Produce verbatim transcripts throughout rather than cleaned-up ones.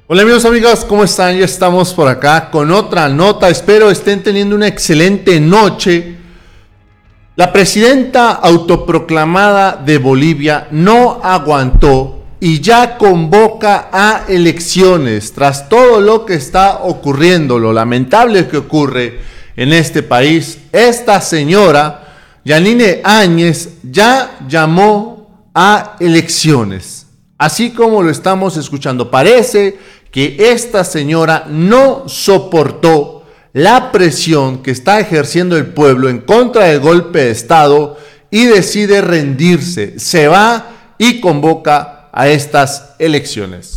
Hola amigos, amigas, ¿cómo están? Ya estamos por acá con otra nota. Espero estén teniendo una excelente noche. La presidenta autoproclamada de Bolivia no aguantó y ya convoca a elecciones tras todo lo que está ocurriendo, lo lamentable que ocurre en este país. Esta señora, Yanine Áñez, ya llamó a elecciones. Así como lo estamos escuchando, parece que esta señora no soportó la presión que está ejerciendo el pueblo en contra del golpe de Estado y decide rendirse. Se va y convoca a estas elecciones.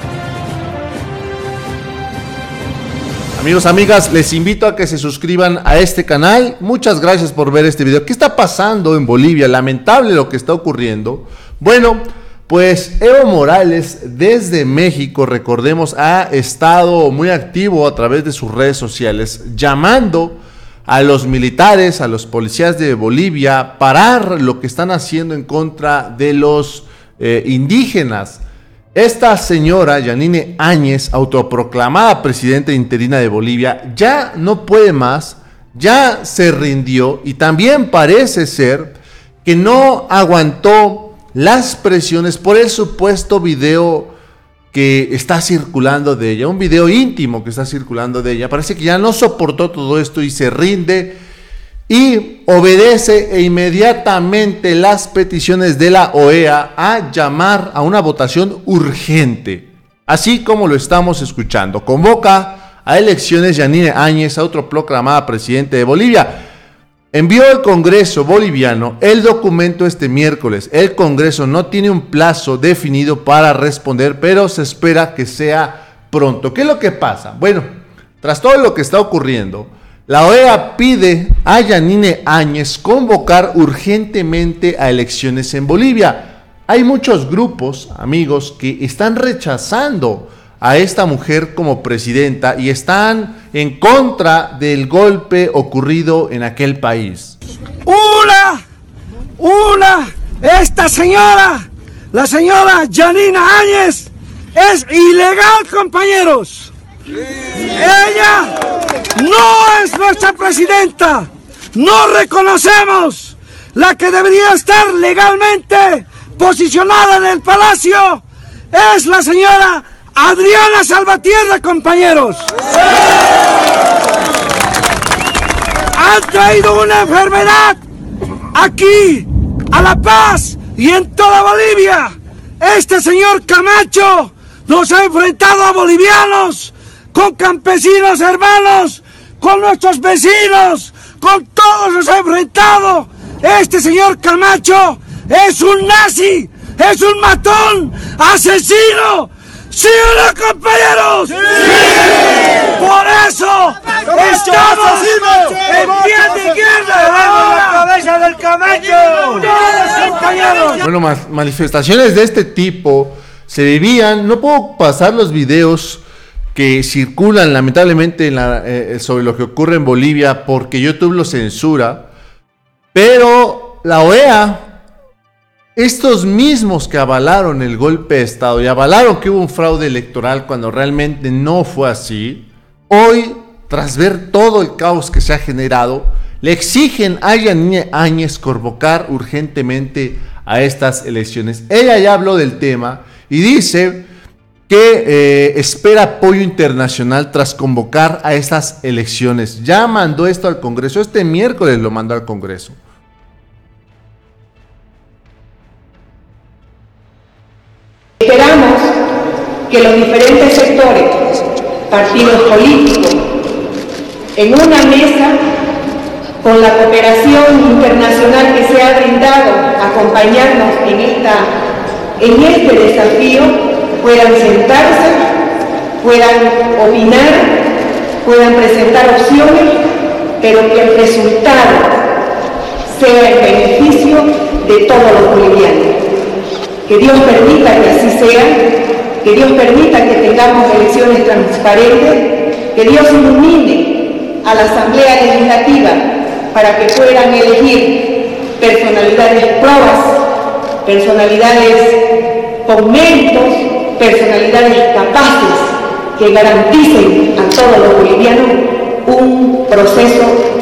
Amigos, amigas, les invito a que se suscriban a este canal. Muchas gracias por ver este video. ¿Qué está pasando en Bolivia? Lamentable lo que está ocurriendo. Bueno, pues Evo Morales desde México, recordemos, ha estado muy activo a través de sus redes sociales, llamando a los militares, a los policías de Bolivia, a parar lo que están haciendo en contra de los eh, indígenas. Esta señora, Yanine Áñez, autoproclamada presidenta interina de Bolivia, ya no puede más, ya se rindió y también parece ser que no aguantó las presiones por el supuesto video que está circulando de ella, un video íntimo que está circulando de ella. Parece que ya no soportó todo esto y se rinde y obedece e inmediatamente las peticiones de la O E A a llamar a una votación urgente, así como lo estamos escuchando. Convoca a elecciones Yanine Áñez, autoproclamada presidente de Bolivia. Envió al Congreso boliviano el documento este miércoles. El Congreso no tiene un plazo definido para responder, pero se espera que sea pronto. ¿Qué es lo que pasa? Bueno, tras todo lo que está ocurriendo, la O E A pide a Yanine Áñez convocar urgentemente a elecciones en Bolivia. Hay muchos grupos, amigos, que están rechazando a esta mujer como presidenta y están en contra del golpe ocurrido en aquel país. ¡Una! ¡Una! Esta señora, la señora Yanine Áñez, es ilegal, compañeros. Ella no es nuestra presidenta. No reconocemos. La que debería estar legalmente posicionada en el palacio es la señora Adriana Salvatierra, compañeros. Han traído una enfermedad aquí, a La Paz y en toda Bolivia. Este señor Camacho nos ha enfrentado a bolivianos, con campesinos hermanos, con nuestros vecinos, con todos nos ha enfrentado. Este señor Camacho es un nazi, es un matón, asesino. ¡Sí o no, compañeros! ¡Sí! Por eso estamos en pie de guerra. ¡La cabeza del Camacho! ¡Todos, compañeros! Bueno, más manifestaciones de este tipo se vivían. No puedo pasar los videos que circulan lamentablemente en la, eh, sobre lo que ocurre en Bolivia porque YouTube lo censura. Pero la O E A, estos mismos que avalaron el golpe de Estado y avalaron que hubo un fraude electoral cuando realmente no fue así, hoy, tras ver todo el caos que se ha generado, le exigen a Yanine Áñez convocar urgentemente a estas elecciones. Ella ya habló del tema y dice que eh, espera apoyo internacional tras convocar a estas elecciones. Ya mandó esto al Congreso, este miércoles lo mandó al Congreso. Esperamos que los diferentes sectores, partidos políticos, en una mesa, con la cooperación internacional que se ha brindado a acompañarnos en, esta, en este desafío, puedan sentarse, puedan opinar, puedan presentar opciones, pero que el resultado sea el beneficio de todos los bolivianos. Que Dios permita que así sea, que Dios permita que tengamos elecciones transparentes, que Dios ilumine a la Asamblea Legislativa para que puedan elegir personalidades probas, personalidades con méritos, personalidades capaces que garanticen a todos los bolivianos un proceso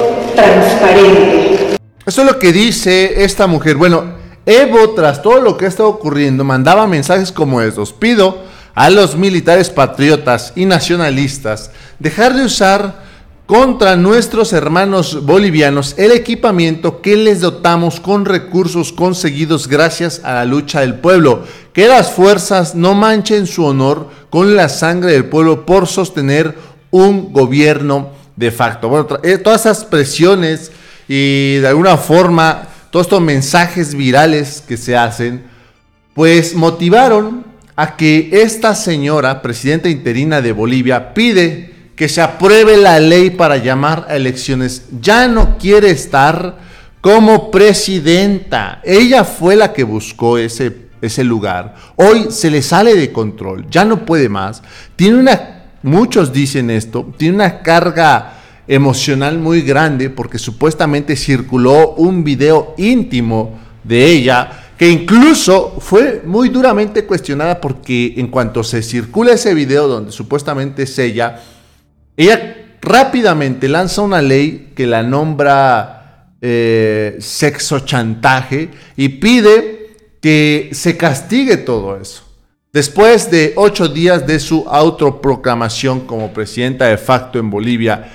transparente. Eso es lo que dice esta mujer. Bueno, Evo, tras todo lo que ha estado ocurriendo, mandaba mensajes como estos: pido a los militares patriotas y nacionalistas dejar de usar contra nuestros hermanos bolivianos el equipamiento que les dotamos con recursos conseguidos gracias a la lucha del pueblo. Que las fuerzas no manchen su honor con la sangre del pueblo por sostener un gobierno de facto. Bueno, eh, todas esas presiones y de alguna forma todos estos mensajes virales que se hacen, pues motivaron a que esta señora, presidenta interina de Bolivia, pide que se apruebe la ley para llamar a elecciones. Ya no quiere estar como presidenta. Ella fue la que buscó ese, ese lugar. Hoy se le sale de control, ya no puede más. Tiene una, muchos dicen esto, tiene una carga emocional muy grande porque supuestamente circuló un video íntimo de ella que incluso fue muy duramente cuestionada porque en cuanto se circula ese video donde supuestamente es ella, ella rápidamente lanza una ley que la nombra eh, sexo chantaje y pide que se castigue todo eso. Después de ocho días de su autoproclamación como presidenta de facto en Bolivia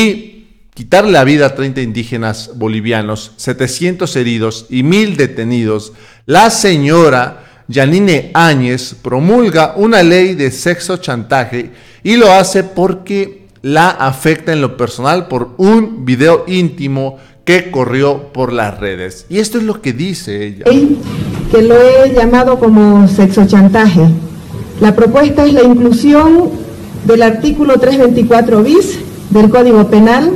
y quitarle la vida a treinta indígenas bolivianos, setecientos heridos y mil detenidos, la señora Yanine Áñez promulga una ley de sexo chantaje y lo hace porque la afecta en lo personal por un video íntimo que corrió por las redes. Y esto es lo que dice ella. Que lo he llamado como sexochantaje. La propuesta es la inclusión del artículo trescientos veinticuatro bis del Código Penal,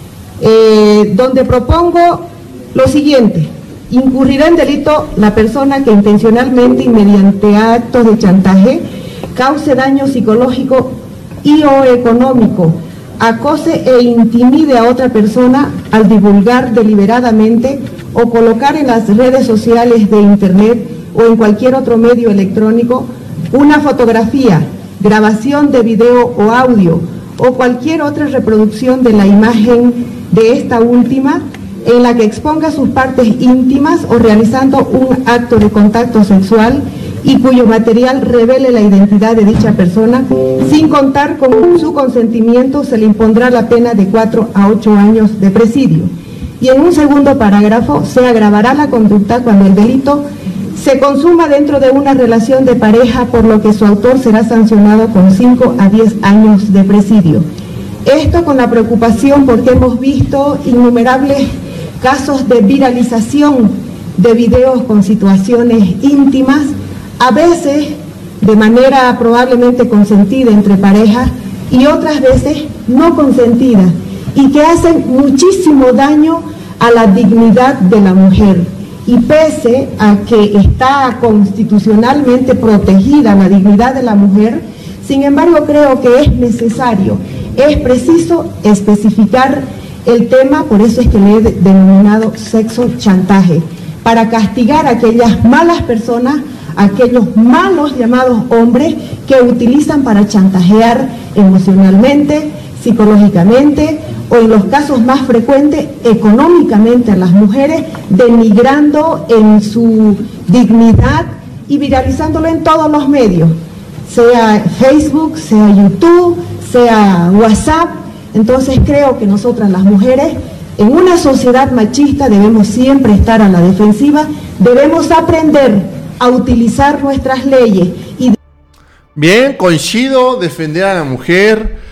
eh, donde propongo lo siguiente: incurrirá en delito la persona que intencionalmente y mediante actos de chantaje cause daño psicológico y o económico, acose e intimide a otra persona al divulgar deliberadamente o colocar en las redes sociales de internet o en cualquier otro medio electrónico una fotografía, grabación de video o audio o cualquier otra reproducción de la imagen de esta última en la que exponga sus partes íntimas o realizando un acto de contacto sexual y cuyo material revele la identidad de dicha persona, sin contar con su consentimiento, se le impondrá la pena de cuatro a ocho años de presidio. Y en un segundo parágrafo, se agravará la conducta cuando el delito se consuma dentro de una relación de pareja, por lo que su autor será sancionado con cinco a diez años de presidio. Esto con la preocupación porque hemos visto innumerables casos de viralización de videos con situaciones íntimas, a veces de manera probablemente consentida entre parejas y otras veces no consentida, y que hacen muchísimo daño a la dignidad de la mujer. Y pese a que está constitucionalmente protegida la dignidad de la mujer, sin embargo creo que es necesario, es preciso especificar el tema, por eso es que le he denominado sexo chantaje, para castigar a aquellas malas personas, aquellos malos llamados hombres que utilizan para chantajear emocionalmente, psicológicamente o en los casos más frecuentes económicamente a las mujeres, denigrando en su dignidad y viralizándolo en todos los medios, sea Facebook, sea YouTube, sea WhatsApp. Entonces creo que nosotras las mujeres en una sociedad machista debemos siempre estar a la defensiva, debemos aprender a utilizar nuestras leyes. Y... Bien, coincido, defender a la mujer,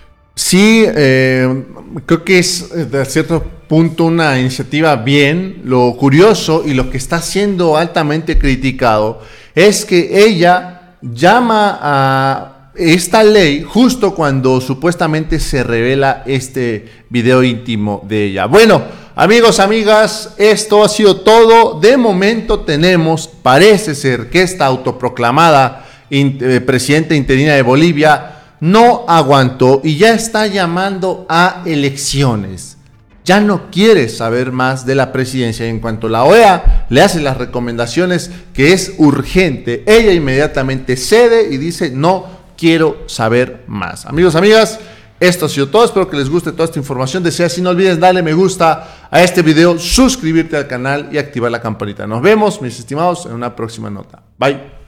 sí, eh, creo que es de cierto punto una iniciativa bien. Lo curioso y lo que está siendo altamente criticado es que ella llama a esta ley justo cuando supuestamente se revela este video íntimo de ella. Bueno, amigos, amigas, esto ha sido todo. De momento tenemos, parece ser que esta autoproclamada in, eh, presidenta interina de Bolivia no aguantó y ya está llamando a elecciones. ya no quiere saber más de la presidencia. Y en cuanto la O E A le hace las recomendaciones que es urgente, ella inmediatamente cede y dice no quiero saber más. Amigos, amigas, esto ha sido todo. Espero que les guste toda esta información. Desea, si no olvides darle me gusta a este video, suscribirte al canal y activar la campanita. Nos vemos, mis estimados, en una próxima nota. Bye.